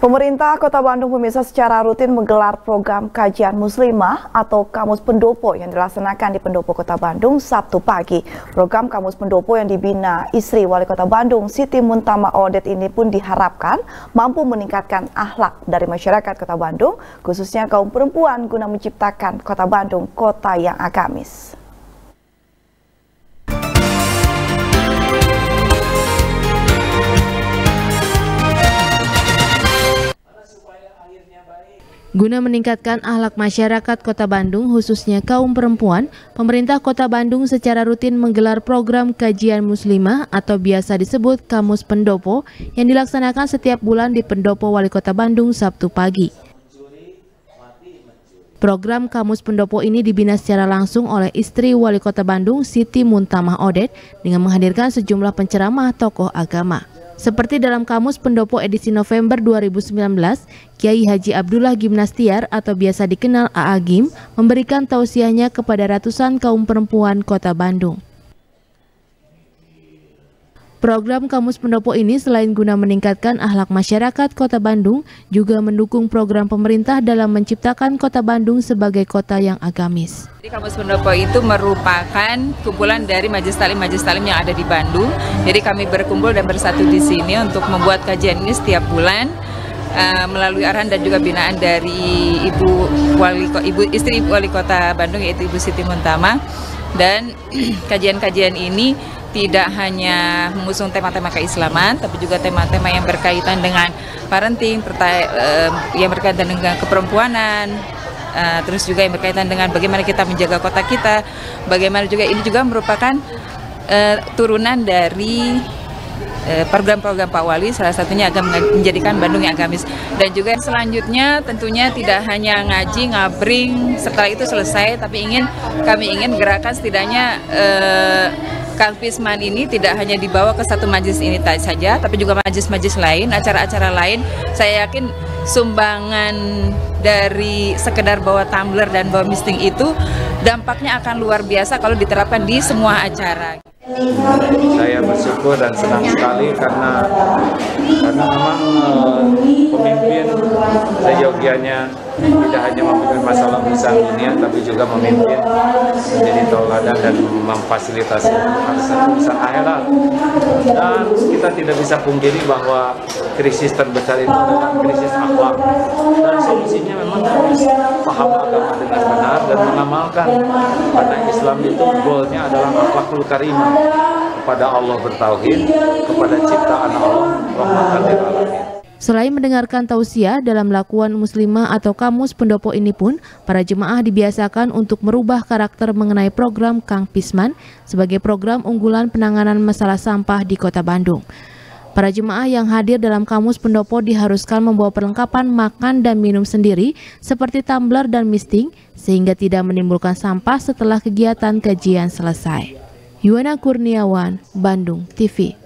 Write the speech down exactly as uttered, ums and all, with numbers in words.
Pemerintah Kota Bandung pemirsa secara rutin menggelar program kajian muslimah atau Kamus Pendopo yang dilaksanakan di Pendopo Kota Bandung Sabtu pagi. Program Kamus Pendopo yang dibina istri Wali Kota Bandung Siti Muntama Odet ini pun diharapkan mampu meningkatkan akhlak dari masyarakat Kota Bandung, khususnya kaum perempuan guna menciptakan Kota Bandung kota yang agamis. Guna meningkatkan akhlak masyarakat Kota Bandung, khususnya kaum perempuan, pemerintah Kota Bandung secara rutin menggelar program kajian muslimah atau biasa disebut Kamus Pendopo yang dilaksanakan setiap bulan di Pendopo Wali Kota Bandung Sabtu pagi. Program Kamus Pendopo ini dibina secara langsung oleh istri Wali Kota Bandung Siti Muntama Odet dengan menghadirkan sejumlah penceramah tokoh agama. Seperti dalam Kamus Pendopo edisi November dua ribu sembilan belas, Kiai Haji Abdullah Gimnastiar atau biasa dikenal A A Gim memberikan tausiahnya kepada ratusan kaum perempuan Kota Bandung. Program Kamus Pendopo ini selain guna meningkatkan akhlak masyarakat Kota Bandung, juga mendukung program pemerintah dalam menciptakan Kota Bandung sebagai kota yang agamis. Jadi Kamus Pendopo itu merupakan kumpulan dari majelis taklim-majelis taklim yang ada di Bandung. Jadi kami berkumpul dan bersatu di sini untuk membuat kajian ini setiap bulan uh, melalui arahan dan juga binaan dari Ibu Wali Ibu istri Ibu Wali Kota Bandung yaitu Ibu Siti Muntama. Dan kajian-kajian ini tidak hanya mengusung tema-tema keislaman, tapi juga tema-tema yang berkaitan dengan parenting, yang berkaitan dengan keperempuanan, terus juga yang berkaitan dengan bagaimana kita menjaga kota kita, bagaimana juga ini juga merupakan turunan dari program-program Pak Wali, salah satunya akan menjadikan Bandung yang agamis. Dan juga selanjutnya tentunya tidak hanya ngaji, ngabring, setelah itu selesai, tapi ingin kami ingin gerakan setidaknya eh, Kang Pisman ini tidak hanya dibawa ke satu majelis ini saja, tapi juga majelis-majelis lain, acara-acara lain. Saya yakin sumbangan dari sekedar bawa tumbler dan bawa misting itu dampaknya akan luar biasa kalau diterapkan di semua acara. Saya bersyukur dan senang sekali karena karena memang uh, pemimpin seyogianya tidak hanya memimpin masalah urusan dunia, tapi juga memimpin menjadi tauladan dan memfasilitasi urusan akhirat. Dan kita tidak bisa pungkiri bahwa krisis terbesar itu adalah krisis akhlak. Dan solusinya memang harus paham agama dengan benar dan mengamalkan. Karena Islam itu goalnya adalah akhlakul karimah, kepada Allah bertauhid, kepada ciptaan Allah, rahmatan lil alamin. Selain mendengarkan tausiah dalam lakuan muslimah atau Kamus Pendopo ini pun, para jemaah dibiasakan untuk merubah karakter mengenai program Kang Pisman sebagai program unggulan penanganan masalah sampah di Kota Bandung. Para jemaah yang hadir dalam Kamus Pendopo diharuskan membawa perlengkapan makan dan minum sendiri seperti tumbler dan misting sehingga tidak menimbulkan sampah setelah kegiatan kajian selesai. Yuwana Kurniawan, Bandung T V.